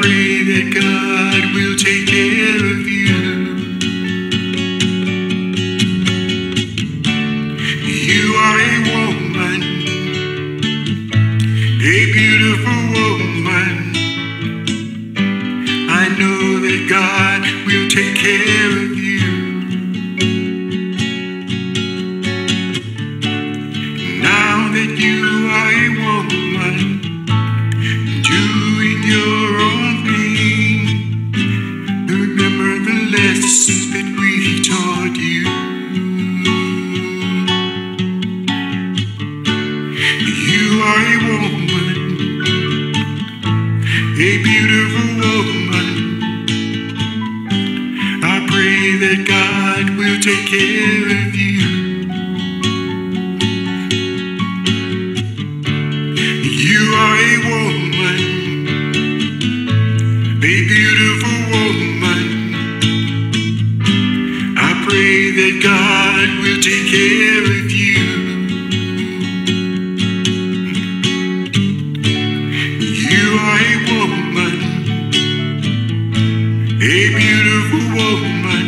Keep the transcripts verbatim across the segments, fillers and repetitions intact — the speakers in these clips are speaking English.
pray that God will take care of you. You are a woman, a beautiful woman. I know that God will take care of you. Now that you are a woman, doing your own thing, remember the lessons that we taught you. You are a woman, a beautiful woman. I pray that God will take care of you. You are a woman, a beautiful woman. I pray that God will take care of you. You are a woman, a beautiful woman.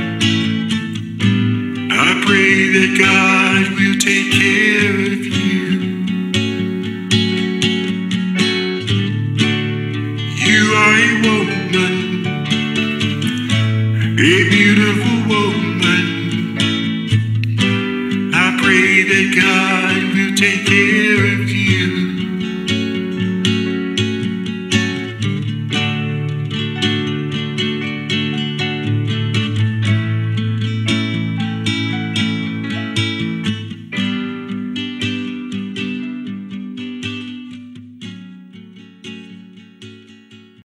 I pray that God will take care of you. You are a woman, a beautiful